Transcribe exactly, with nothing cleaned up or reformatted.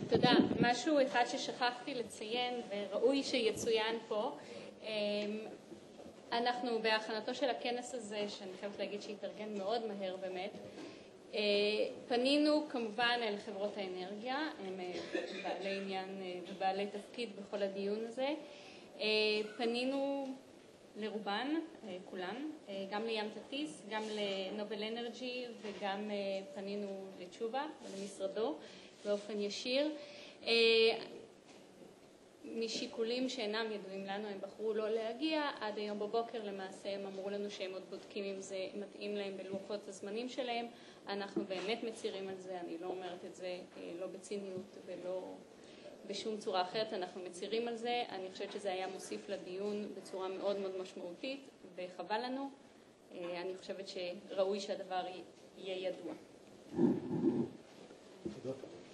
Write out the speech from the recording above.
תודה. משהו אחד ששכחתי לציין וראוי שיצוין פה, אנחנו בהכנתו של הכנס הזה, שאני חייבת להגיד שהתארגן מאוד מהר באמת, פנינו כמובן אל חברות האנרגיה, הם בעלי עניין ובעלי תפקיד בכל הדיון הזה, פנינו לרובן, כולן, גם לים תטיס, גם לנובל אנרג'י וגם פנינו לתשובה ולמשרדו באופן ישיר. משיקולים שאינם ידועים לנו הם בחרו לא להגיע, עד היום בבוקר למעשה הם אמרו לנו שהם עוד בודקים אם זה מתאים להם בלוחות הזמנים שלהם. אנחנו באמת מצירים על זה, אני לא אומרת את זה לא בציניות ולא בשום צורה אחרת, אנחנו מצירים על זה. אני חושבת שזה היה מוסיף לדיון בצורה מאוד מאוד משמעותית וחבל לנו. אני חושבת שראוי שהדבר יהיה ידוע. תודה.